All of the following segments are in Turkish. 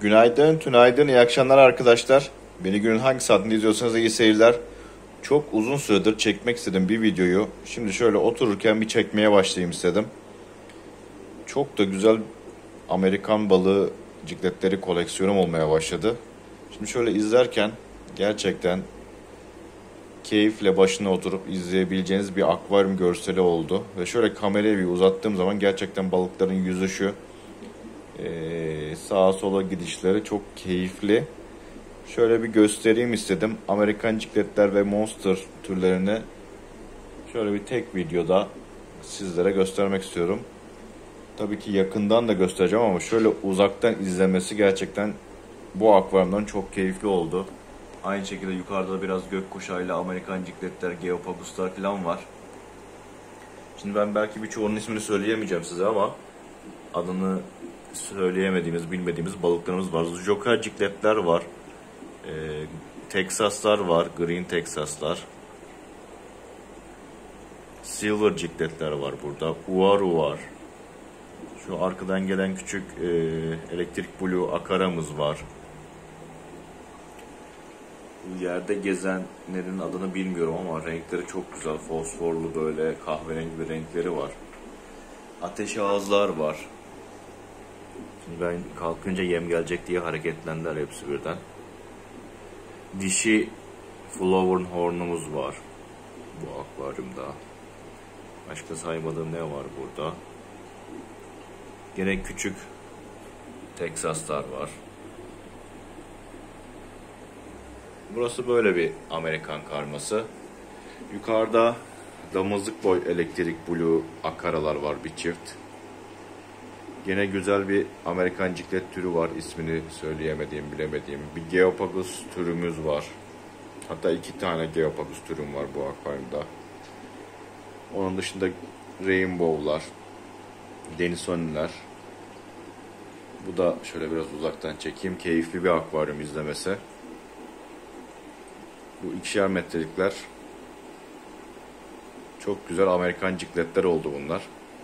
Günaydın, tünaydın, iyi akşamlar arkadaşlar. Beni günün hangi saatinde izliyorsanız iyi seyirler. Çok uzun süredir çekmek istedim bir videoyu. Şimdi şöyle otururken bir çekmeye başlayayım istedim. Çok da güzel Amerikan balığı cikletleri koleksiyonum olmaya başladı. Şimdi şöyle izlerken gerçekten keyifle başına oturup izleyebileceğiniz bir akvaryum görseli oldu. Ve şöyle kamerayı bir uzattığım zaman gerçekten balıkların yüzüşü, sağa sola gidişleri çok keyifli. Şöyle bir göstereyim istedim. Amerikan cikletler ve monster türlerini şöyle bir tek videoda sizlere göstermek istiyorum. Tabii ki yakından da göstereceğim ama şöyle uzaktan izlemesi gerçekten bu akvaryumdan çok keyifli oldu. Aynı şekilde yukarıda biraz gökkuşağıyla Amerikan cikletler, geopaguslar falan var. Şimdi ben belki birçoğunun ismini söyleyemeyeceğim size ama adını söyleyemediğimiz, bilmediğimiz balıklarımız var. Joker cikletler var. Texaslar var. Green Texaslar. Silver cikletler var burada. Uaru var. Şu arkadan gelen küçük elektrik blue akaramız var. Yerde gezenlerin adını bilmiyorum ama renkleri çok güzel. Fosforlu böyle kahverengi bir renkleri var. Ateş ağızlar var. Şimdi ben kalkınca yem gelecek diye hareketlendiler hepsi birden. Dişi Flowerhorn'umuz var bu akvaryumda. Başka saymadığım ne var burada? Gene küçük Texaslar var. Burası böyle bir Amerikan karması. Yukarıda damızlık boy elektrik blue akaralar var bir çift. Gene güzel bir Amerikan ciklet türü var. İsmini söyleyemediğim, bilemediğim. Bir Geopagus türümüz var. Hatta 2 tane Geopagus türüm var bu akvaryumda. Onun dışında Rainbow'lar, Denisoni'ler. Bu da şöyle biraz uzaktan çekeyim. Keyifli bir akvaryum izlemesi. Bu 2'şer metrelikler. Çok güzel Amerikan cikletler oldu bunlar.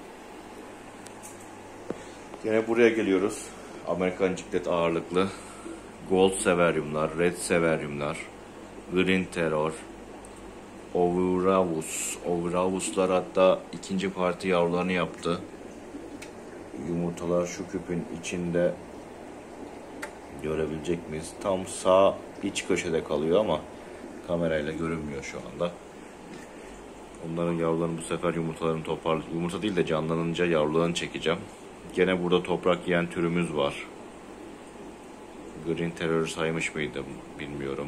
Yine buraya geliyoruz. Amerikan ciklet ağırlıklı. Gold severyumlar, red severyumlar, green terror, Oviravus. Oviravuslar hatta ikinci parti yavrularını yaptı. Yumurtalar şu küpün içinde, görebilecek miyiz? Tam sağ iç köşede kalıyor ama kamerayla görünmüyor şu anda. Onların yavrularını bu sefer yumurtalarını yumurta değil de canlanınca yavrularını çekeceğim. Gene burada toprak yiyen türümüz var. Green Terror saymış mıydım bilmiyorum.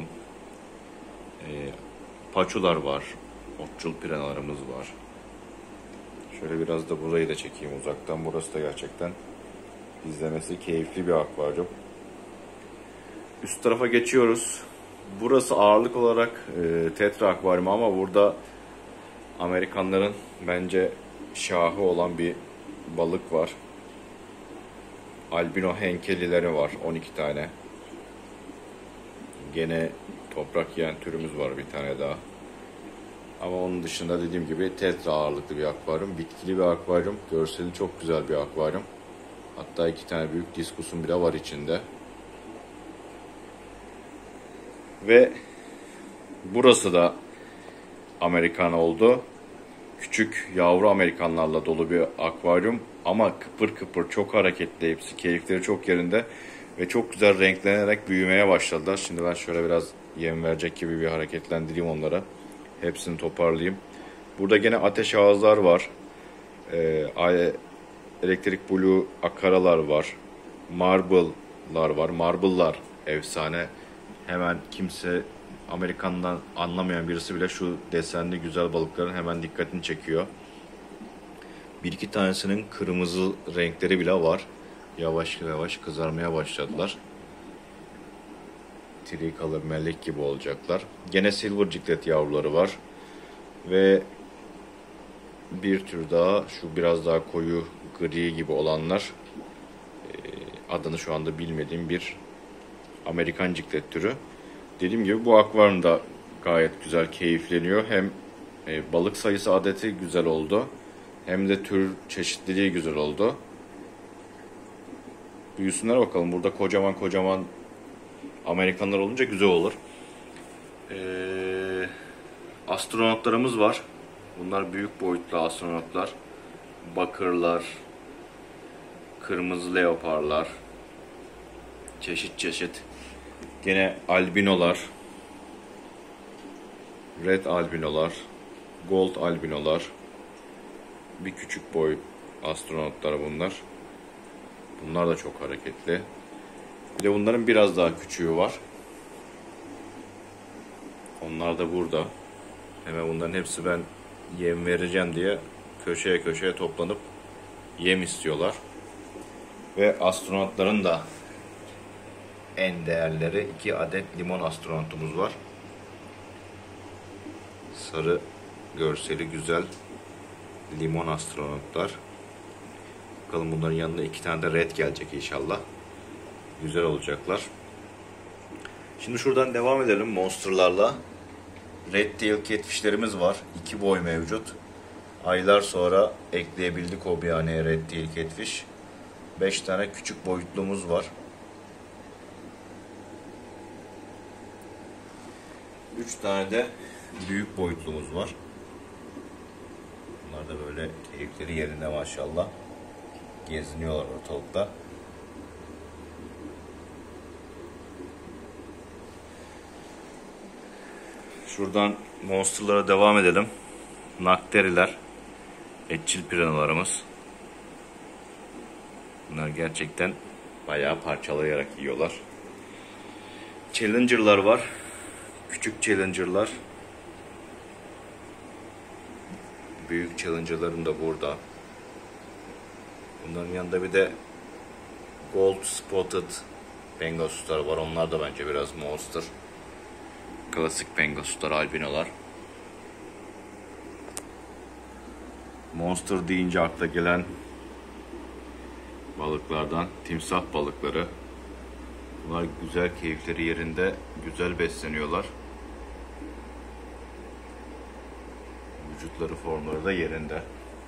Paçular var. Otçul piranhalarımız var. Şöyle biraz da burayı da çekeyim uzaktan. Burası da gerçekten izlemesi keyifli bir akvaryum. Üst tarafa geçiyoruz. Burası ağırlık olarak tetra akvaryumu ama burada Amerikanların bence şahı olan bir balık var. Albino henkelileri var 12 tane. Gene toprak yiyen türümüz var bir tane daha. Ama onun dışında dediğim gibi tetra ağırlıklı bir akvaryum. Bitkili bir akvaryum. Görseli çok güzel bir akvaryum. Hatta 2 tane büyük diskusun bile var içinde. Ve burası da Amerikan oldu. Küçük yavru Amerikanlarla dolu bir akvaryum. Ama kıpır kıpır, çok hareketli hepsi. Keyifleri çok yerinde. Ve çok güzel renklenerek büyümeye başladılar. Şimdi ben şöyle biraz yem verecek gibi bir hareketlendireyim onlara. Hepsini toparlayayım. Burada gene ateş ağızlar var. Elektrik blue akaralar var. Marble'lar var. Marble'lar efsane. Hemen kimse, Amerikan'dan anlamayan birisi bile şu desenli güzel balıkların hemen dikkatini çekiyor. Bir iki tanesinin kırmızı renkleri bile var. Yavaş yavaş kızarmaya başladılar. Tricolor melek gibi olacaklar. Gene silver ciklet yavruları var. Ve bir tür daha, şu biraz daha koyu gri gibi olanlar, adını şu anda bilmediğim bir Amerikan ciklet türü. Dediğim gibi bu akvaryumda gayet güzel keyifleniyor. Hem balık sayısı adeti güzel oldu. Hem de tür çeşitliliği güzel oldu. büyüsünler bakalım. Burada kocaman kocaman Amerikanlar olunca güzel olur. Astronotlarımız var. Bunlar büyük boyutlu astronotlar. Bakırlar, kırmızı leoparlar, çeşit çeşit. Gene albinolar, red albinolar, gold albinolar. Bir küçük boy astronotlar bunlar. Bunlar da çok hareketli. Bir de bunların biraz daha küçüğü var. Onlar da burada. Hemen bunların hepsi ben yem vereceğim diye köşeye köşeye toplanıp yem istiyorlar. Ve astronotların da en değerleri 2 adet limon astronotumuz var. Sarı görseli güzel limon astronotlar. Bakalım bunların yanında 2 tane de red gelecek inşallah. Güzel olacaklar. Şimdi şuradan devam edelim monsterlarla. Red tail catfishlerimiz var. 2 boy mevcut. Aylar sonra ekleyebildik hobihaneye red tail catfish. 5 tane küçük boyutlumuz var. 3 tane de büyük boyutlumuz var. Bunlar da böyle keyifleri yerinde maşallah. Geziniyorlar ortalıkta. Şuradan monsterlara devam edelim. Nakteriler, etçil piranalarımız. Bunlar gerçekten bayağı parçalayarak yiyorlar. Challenger'lar var. Küçük Challenger'lar. Büyük Challenger'ların da burada. Bunların yanında bir de Gold Spotted Pengasuslar var. Onlar da bence biraz monster. Klasik Pengasuslar, albinolar. Monster deyince akla gelen balıklardan timsah balıkları. Bunlar güzel, keyifleri yerinde, güzel besleniyorlar. Vücutları, formları da yerinde.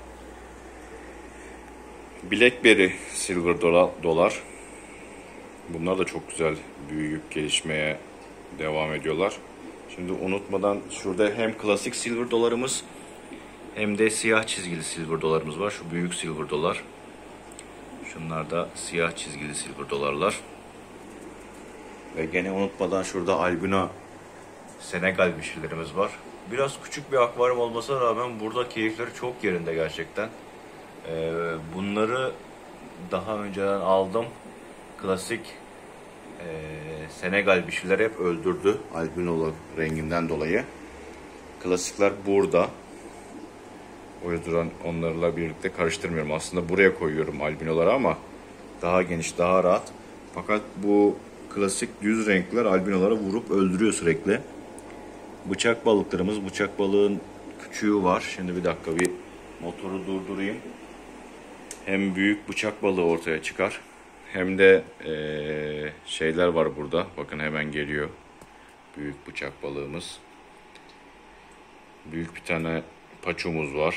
Blackberry Silver Dolar. Bunlar da çok güzel büyüyüp gelişmeye devam ediyorlar. Şimdi unutmadan şurada hem klasik silver dolarımız hem de siyah çizgili silver dolarımız var. Şu büyük silver dolar. Şunlar da siyah çizgili silver dolarlar. Ve gene unutmadan şurada albino Senegal bişilerimiz var. Biraz küçük bir akvaryum olmasına rağmen burada keyifleri çok yerinde gerçekten. Bunları daha önceden aldım. Klasik Senegal bişiler hep öldürdü albino renginden dolayı. Klasikler burada. O yüzden onlarla birlikte karıştırmıyorum. Aslında buraya koyuyorum albinoları ama daha geniş, daha rahat. Fakat bu klasik düz renkler albinoları vurup öldürüyor sürekli. Bıçak balıklarımız, bıçak balığın küçüğü var. Şimdi bir dakika bir motoru durdurayım. Hem büyük bıçak balığı ortaya çıkar. Hem de şeyler var burada. Bakın hemen geliyor. Büyük bıçak balığımız. Büyük bir tane paçomuz var.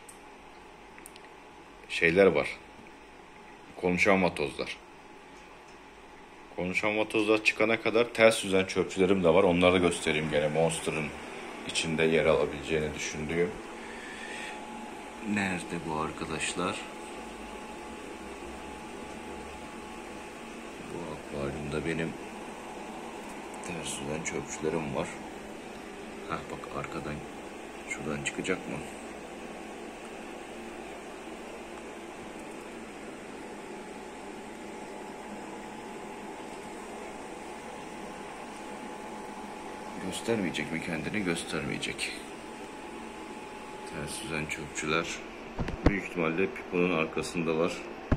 Şeyler var. Konuşan vatozlar. Konuşan vatozlar çıkana kadar ters yüzen çöpçülerim de var. Onları da göstereyim gene Monster'ın içinde yer alabileceğini düşündüğüm. Nerede bu arkadaşlar? Bu akvaryumda benim ters yüzen çöpçülerim var. Hah bak arkadan şuradan çıkacak mı? Göstermeyecek mi kendini? Göstermeyecek. Ters yüzen çöpçüler. Büyük ihtimalle piponun arkasındalar.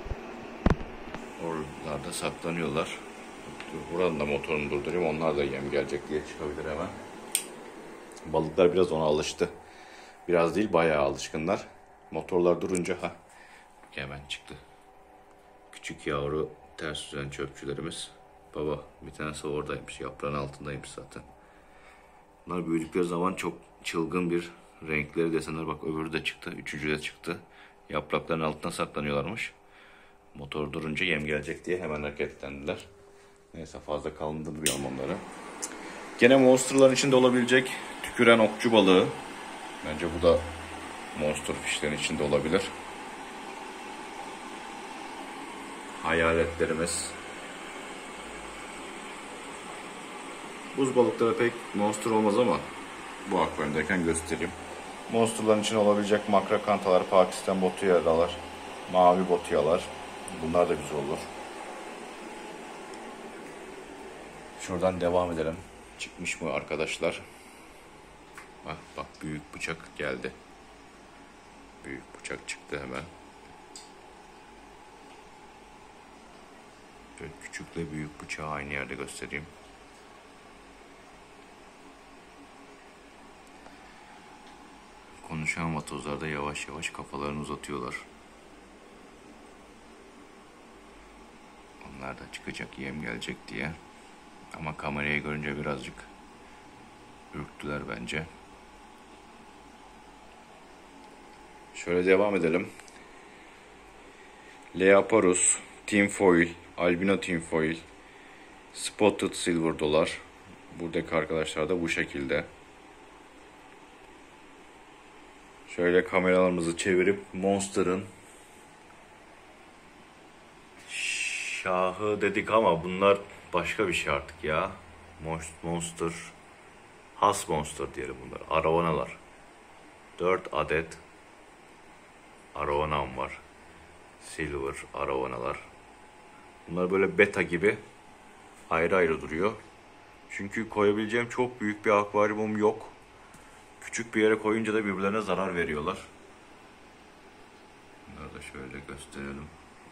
Oralarda saklanıyorlar. Buranın da motorunu durdurayım. Onlar da yem gelecek diye çıkabilir hemen. Balıklar biraz ona alıştı. Biraz değil bayağı alışkınlar. Motorlar durunca hemen çıktı. Küçük yavru ters yüzen çöpçülerimiz. Baba bir tanesi oradaymış. Yaprağın altındaymış zaten. Bunlar büyüdükleri zaman çok çılgın bir renkleri desenler. Bak öbürü de çıktı. Üçüncü de çıktı. Yaprakların altına saklanıyorlarmış. Motor durunca yem gelecek diye hemen hareketlendiler. Neyse fazla kaldırmayalım onları. Gene monsterların içinde olabilecek tüküren okçu balığı. Bence bu da monster fişlerin içinde olabilir. Hayaletlerimiz. Buz balıkları pek monster olmaz ama bu akvaryumdayken göstereyim. Monsterların içinde olabilecek makrakantalar, Pakistan botiyalar, mavi botiyalar. Bunlar da güzel olur. Şuradan devam edelim. Çıkmış mı arkadaşlar? Bak büyük bıçak geldi. Büyük bıçak çıktı hemen. Şöyle küçükle büyük bıçağı aynı yerde göstereyim. Konuşan vatozlar da yavaş yavaş kafalarını uzatıyorlar. Onlar da çıkacak, yem gelecek diye. Ama kamerayı görünce birazcık ürktüler bence. Şöyle devam edelim. Leoparus, tinfoil, albino tinfoil, spotted silver dolar. Buradaki arkadaşlar da bu şekilde. Şöyle kameralarımızı çevirip Monster'ın şahı dedik ama bunlar başka bir şey artık ya. Monster, has monster diyelim bunlar. Arowaнаlar. 4 adet Arowanam var. Silver Arowaнаlar. Bunlar böyle beta gibi ayrı ayrı duruyor. Çünkü koyabileceğim çok büyük bir akvaryumum yok. Küçük bir yere koyunca da birbirlerine zarar veriyorlar. Bunları da şöyle gösterelim.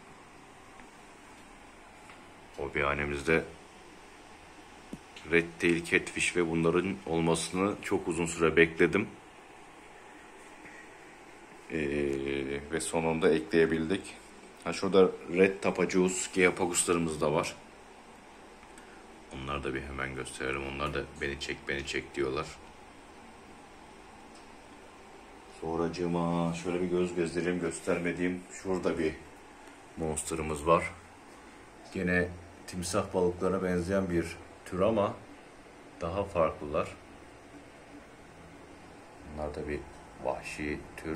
Hobihanemizde Red Tail Catfish ve bunların olmasını çok uzun süre bekledim. Ve sonunda ekleyebildik. Şurada Red Tapajos, Geopaguslarımız da var. Onları da bir hemen gösterelim. Onlar da beni çek diyorlar. Sonracığıma şöyle bir göz gezdireyim, göstermediğim şurada bir monsterımız var. Gene timsah balıklarına benzeyen bir tür ama daha farklılar. Bunlar da bir vahşi tür.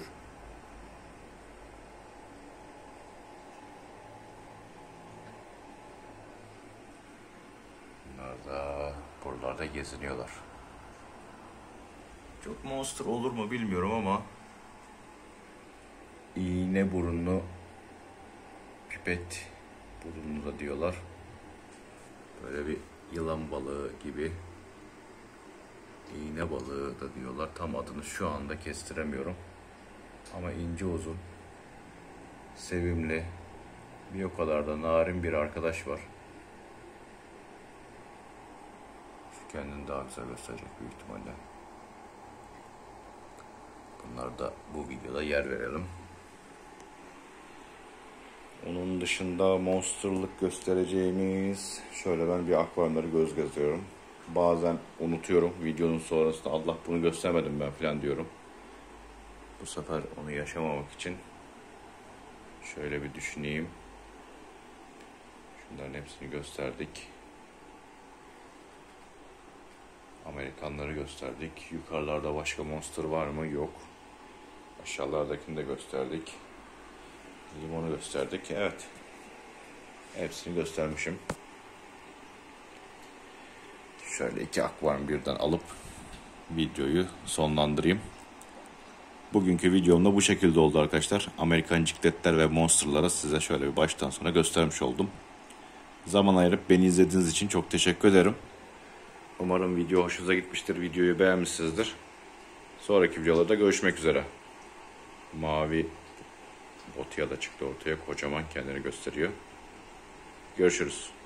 Bunlar da buralarda geziniyorlar. Çok monster olur mu bilmiyorum ama iğne burunlu pipet burunlu da diyorlar. Böyle bir yılan balığı gibi. İğne balığı da diyorlar. Tam adını şu anda kestiremiyorum. Ama ince uzun, sevimli, bir o kadar da narin bir arkadaş var. Şu kendini daha güzel gösterecek büyük ihtimalle. Bunlar da bu videoda yer verelim. Onun dışında monsterlık göstereceğimiz, şöyle ben bir akvaryumları göz geziyorum. Bazen unutuyorum videonun sonrasında, Allah bunu göstermedim ben falan diyorum. Bu sefer onu yaşamamak için şöyle bir düşüneyim. Şunların hepsini gösterdik. Amerikanları gösterdik. Yukarılarda başka monster var mı? Yok. Aşağılardakini de gösterdik. Limonu gösterdik. Evet. Hepsini göstermişim. Şöyle 2 akvaryum birden alıp videoyu sonlandırayım. Bugünkü videom da bu şekilde oldu arkadaşlar. Amerikan cikletler ve monsterlara size şöyle bir baştan sona göstermiş oldum. Zaman ayırıp beni izlediğiniz için çok teşekkür ederim. Umarım video hoşunuza gitmiştir. Videoyu beğenmişsinizdir. Sonraki videolarda görüşmek üzere. Mavi botiya da çıktı ortaya. Kocaman kendini gösteriyor. Görüşürüz.